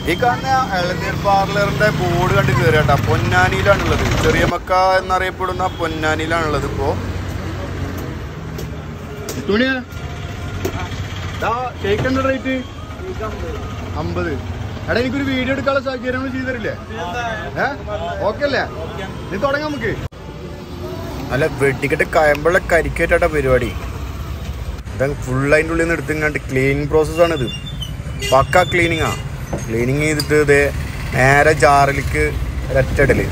ഈ കാണുന്ന ഇളനീർ പാർലറിന്റെ ബോർഡ് കണ്ട് കയറി കേട്ടാ. പൊന്നാനിയിലാണുള്ളത്. ചെറിയ മക്ക എന്നറിയപ്പെടുന്ന പൊന്നാനിയിലാണുള്ളത്. ഇപ്പോ റേറ്റ് 50. എടാ എനിക്കൊരു വീഡിയോ എടുക്കാനുള്ള സാഹചര്യം ചെയ്തു തരില്ലേ? ഓക്കെ അല്ലേ? നീ തുടങ്ങാം നമുക്ക്. അല്ല വെട്ടിക്കെട്ട് കയമ്പുള്ള കരിക്കേറ്റാ പരിപാടി. ഇതാ ഫുൾ അതിൻ്റെ ഉള്ളിൽ നിന്ന് എടുത്തിങ്ങാണ്ട് ക്ലീനിങ് പ്രോസസ്സാണിത്. പക്ക ക്ലീനിങ്ങാ. ക്ലീനിങ് ചെയ്തിട്ട് ഇതേ നേരെ ജാറിലേക്ക് ഒരറ്റടല്.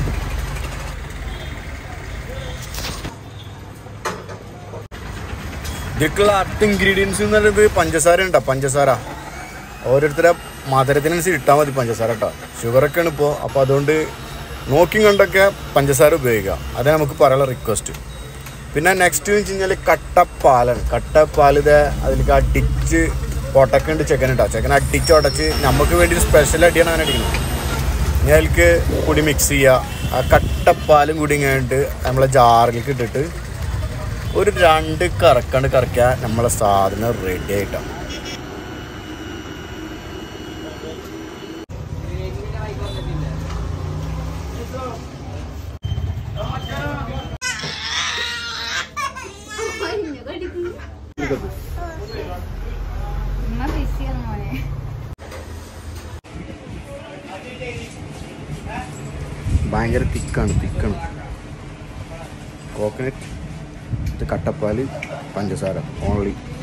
ഇതിലേക്കുള്ള അടുത്ത ഇൻഗ്രീഡിയൻസ് എന്ന് പറയുന്നത് പഞ്ചസാര ഉണ്ടോ? പഞ്ചസാര ഓരോരുത്തരെ മധുരത്തിനനുസരിച്ച് ഇട്ടാൽ മതി പഞ്ചസാര കേട്ടോ. ഷുഗറൊക്കെയാണ് ഇപ്പോൾ. അപ്പോൾ അതുകൊണ്ട് നോക്കി കണ്ടൊക്കെ പഞ്ചസാര ഉപയോഗിക്കുക. അതേ നമുക്ക് പറയാനുള്ള റിക്വസ്റ്റ്. പിന്നെ നെക്സ്റ്റ് എന്ന് വെച്ച് കഴിഞ്ഞാൽ കട്ടപ്പാലാണ്. കട്ടപ്പാൽ ഇത് അതിലേക്ക് അടിച്ച് പൊട്ടക്കുണ്ട് ചെക്കൻ കേട്ടോ. ചെക്കൻ അടിച്ച് ഉടച്ച് നമുക്ക് വേണ്ടി ഒരു സ്പെഷ്യൽ അടിയാണ് അങ്ങനെ അടിക്കുന്നത്. ഇനി അതിലേക്ക് കൂടി മിക്സ് ചെയ്യുക. ആ കട്ടപ്പാലും കൂടി കഴിഞ്ഞിട്ട് നമ്മളെ ജാറിലേക്ക് ഇട്ടിട്ട് ഒരു 2 കറക്കിയാൽ നമ്മളെ സാധനം റെഡി ആയിട്ടാണ്. ഭയങ്കര തിക്കാണ്. കോക്കനട്ട്, കട്ടപ്പാൽ, പഞ്ചസാര ഓൺലി.